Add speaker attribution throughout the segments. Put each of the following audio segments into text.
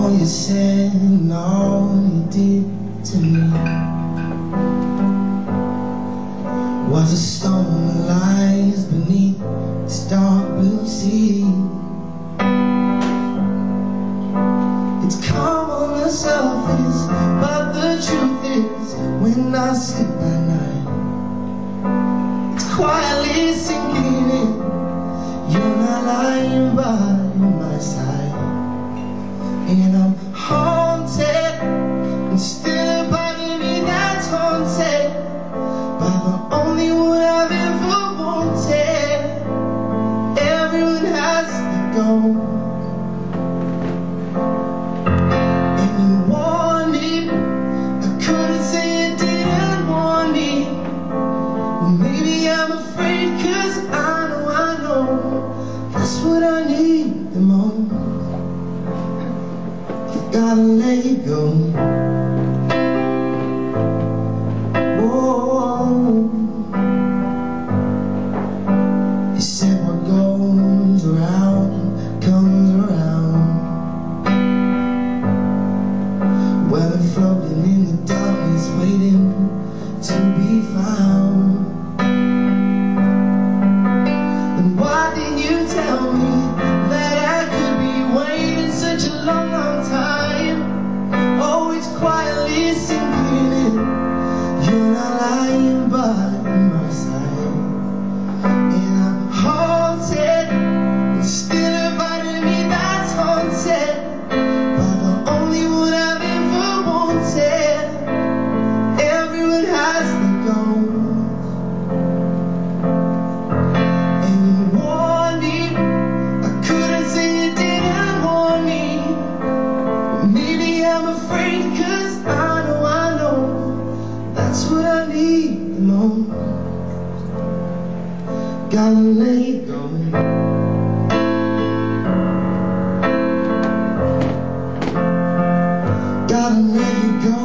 Speaker 1: All you said and all you did to me was a storm that lies beneath this dark blue sea. It's calm on the surface, but the truth is, when I sleep at night, it's quietly sinking in. You're not lying by my side, and I'm haunted, and still a part of me that's haunted by the only one I've ever wanted. Everyone has to go, and you wanted, I couldn't say I didn't want it. Maybe I'm afraid, 'cause I know that's what I need the most. Gotta let you go. Whoa. You said what goes around comes around. Well, I'm floating in the darkness, waiting to be found. And why didn't you tell me that I could be waiting such a long, long time? Oh, it's quietly sinking in. You're not lying by my side, and I'm haunted, and still a part of me that's haunted by the only one I've ever wanted. Everyone has to go, and you wanted, I couldn't say you didn't want me. Maybe I'm afraid, 'cause I know that's what I need the most. Gotta let it go. Gotta let it go.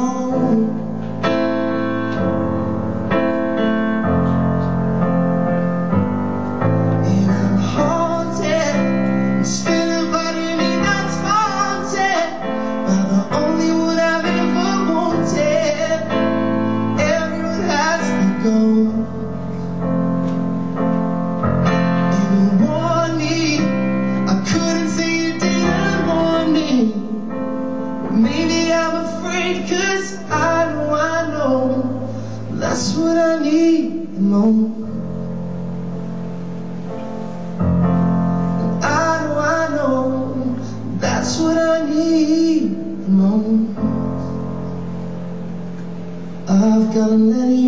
Speaker 1: And I'm haunted, and still a part of me that's haunted by the only one I've ever wanted. Everyone has to go, and you want me, I couldn't say you didn't want me. Maybe I'm afraid, 'cause I know that's what I need the most. And I know that's what I need the most. I've gotta let it